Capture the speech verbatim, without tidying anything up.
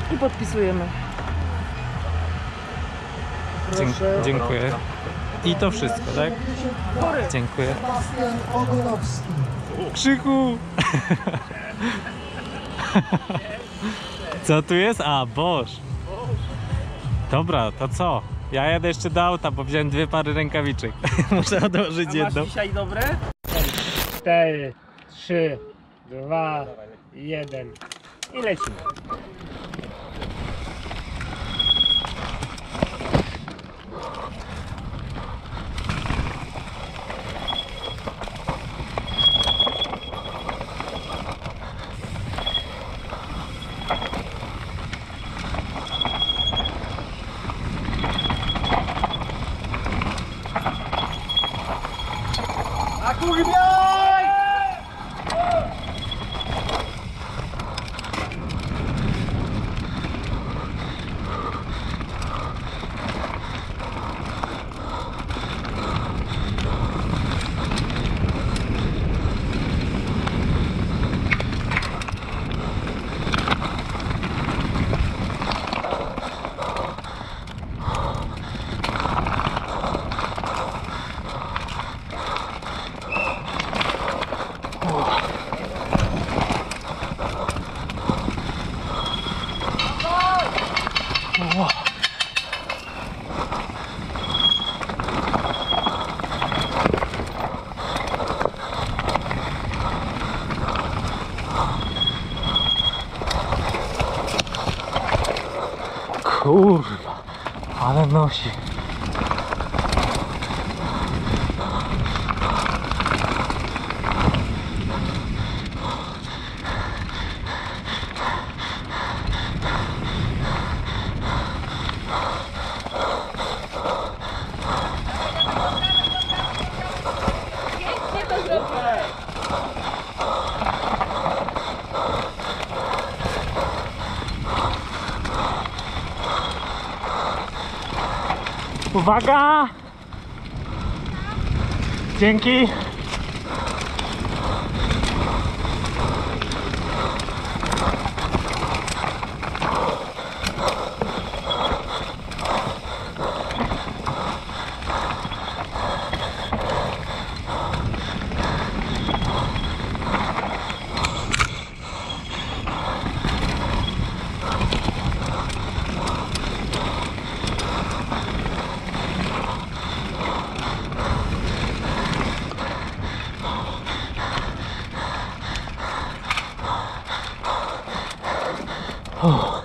i podpisujemy. Dzie Proszę. dziękuję. I to wszystko, tak? Dziękuję. Krzyku! Co tu jest? A, Bosch. Dobra, to co? Ja jadę jeszcze do auta, bo wziąłem dwie pary rękawiczek. Muszę odłożyć jedną. Dzisiaj dobre? cztery, trzy, dwa, jeden i lecimy. A kurwiaj! Kurwa, ale nosi. Uwaga! Dzięki! Oh.